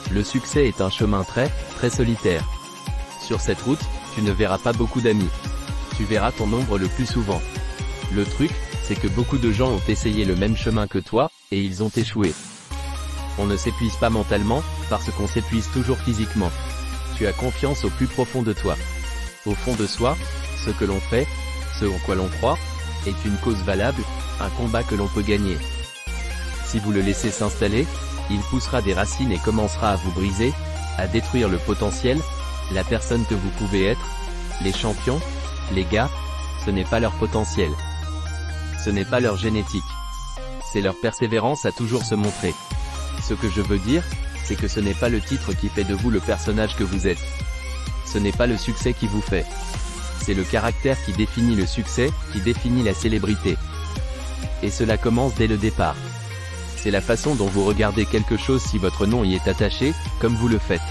Le succès est un chemin très solitaire. Sur cette route, tu ne verras pas beaucoup d'amis. Tu verras ton ombre le plus souvent. Le truc, c'est que beaucoup de gens ont essayé le même chemin que toi, et ils ont échoué. On ne s'épuise pas mentalement, parce qu'on s'épuise toujours physiquement. Tu as confiance au plus profond de toi. Au fond de soi, ce que l'on fait, ce en quoi l'on croit, est une cause valable, un combat que l'on peut gagner. Si vous le laissez s'installer, il poussera des racines et commencera à vous briser, à détruire le potentiel, la personne que vous pouvez être. Les champions, les gars, ce n'est pas leur potentiel. Ce n'est pas leur génétique. C'est leur persévérance à toujours se montrer. Ce que je veux dire, c'est que ce n'est pas le titre qui fait de vous le personnage que vous êtes. Ce n'est pas le succès qui vous fait. C'est le caractère qui définit le succès, qui définit la célébrité. Et cela commence dès le départ. C'est la façon dont vous regardez quelque chose si votre nom y est attaché, comme vous le faites.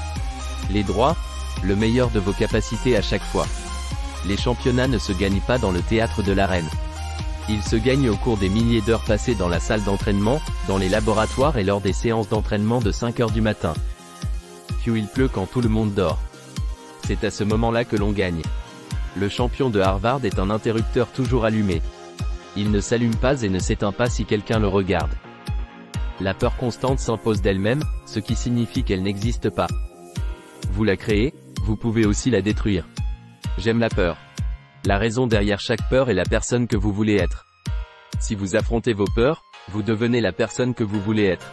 Les droits, le meilleur de vos capacités à chaque fois. Les championnats ne se gagnent pas dans le théâtre de l'arène. Ils se gagnent au cours des milliers d'heures passées dans la salle d'entraînement, dans les laboratoires et lors des séances d'entraînement de 5 heures du matin. Puis il pleut quand tout le monde dort. C'est à ce moment-là que l'on gagne. Le champion de Harvard est un interrupteur toujours allumé. Il ne s'allume pas et ne s'éteint pas si quelqu'un le regarde. La peur constante s'impose d'elle-même, ce qui signifie qu'elle n'existe pas. Vous la créez, vous pouvez aussi la détruire. J'aime la peur. La raison derrière chaque peur est la personne que vous voulez être. Si vous affrontez vos peurs, vous devenez la personne que vous voulez être.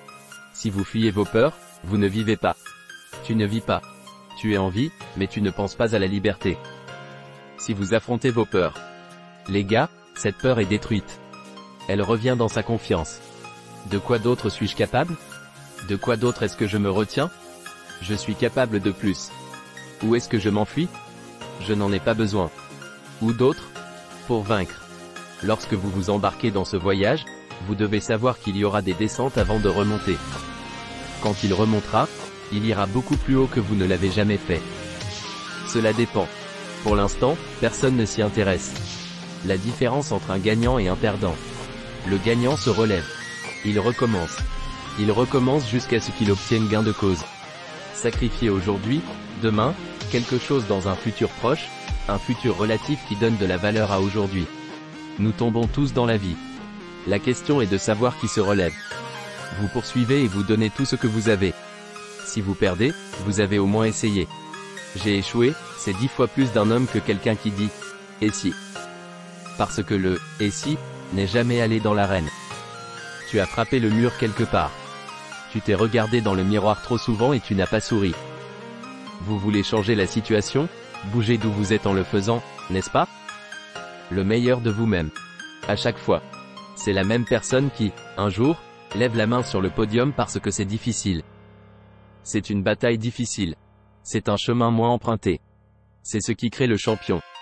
Si vous fuyez vos peurs, vous ne vivez pas. Tu ne vis pas. Tu es en vie, mais tu ne penses pas à la liberté. Si vous affrontez vos peurs. Les gars, cette peur est détruite. Elle revient dans sa confiance. De quoi d'autre suis-je capable? De quoi d'autre est-ce que je me retiens? Je suis capable de plus. Où est-ce que je m'enfuis? Je n'en ai pas besoin. Ou d'autres? Pour vaincre. Lorsque vous vous embarquez dans ce voyage, vous devez savoir qu'il y aura des descentes avant de remonter. Quand il remontera, il ira beaucoup plus haut que vous ne l'avez jamais fait. Cela dépend. Pour l'instant, personne ne s'y intéresse. La différence entre un gagnant et un perdant. Le gagnant se relève. Il recommence. Il recommence jusqu'à ce qu'il obtienne gain de cause. Sacrifier aujourd'hui, demain, quelque chose dans un futur proche, un futur relatif qui donne de la valeur à aujourd'hui. Nous tombons tous dans la vie. La question est de savoir qui se relève. Vous poursuivez et vous donnez tout ce que vous avez. Si vous perdez, vous avez au moins essayé. J'ai échoué, c'est 10 fois plus d'un homme que quelqu'un qui dit « et si ». Parce que le « et si » n'est jamais allé dans l'arène. Tu as frappé le mur quelque part. Tu t'es regardé dans le miroir trop souvent et tu n'as pas souri. Vous voulez changer la situation? Bougez d'où vous êtes en le faisant, n'est-ce pas? Le meilleur de vous-même. À chaque fois. C'est la même personne qui, un jour, lève la main sur le podium parce que c'est difficile. C'est une bataille difficile. C'est un chemin moins emprunté. C'est ce qui crée le champion.